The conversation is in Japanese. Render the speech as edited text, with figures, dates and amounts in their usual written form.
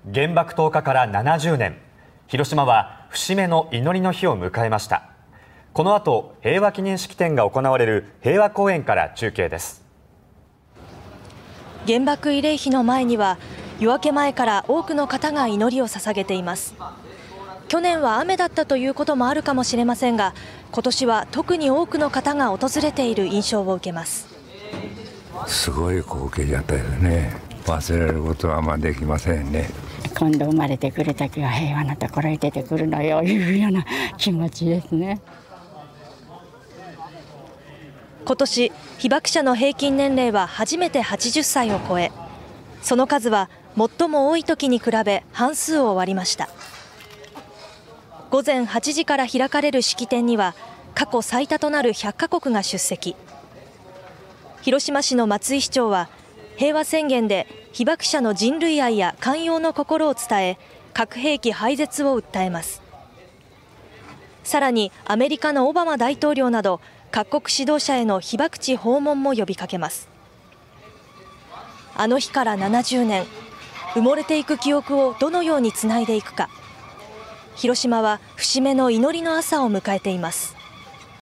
原爆投下から70年、広島は節目の祈りの日を迎えました。この後、平和記念式典が行われる平和公園から中継です。 原爆慰霊碑の前には夜明け前から多くの方が祈りを捧げています。去年は雨だったということもあるかもしれませんが、今年は特に多くの方が訪れている印象を受けます。 すごい光景だったよね。忘れることはあんまできませんね。 今度生まれてくるときは平和なところに出てくるのよ、いうような気持ちですね。 今年、被爆者の平均年齢は初めて80歳を超え、その数は最も多い時に比べ半数を割りました。午前8時から開かれる式典には過去最多となる100カ国が出席。広島市の松井市長は平和宣言で被爆者の人類愛や寛容の心を伝え、核兵器廃絶を訴えます。さらにアメリカのオバマ大統領など各国指導者への被爆地訪問も呼びかけます。あの日から70年、埋もれていく記憶をどのようにつないでいくか。広島は節目の祈りの朝を迎えています。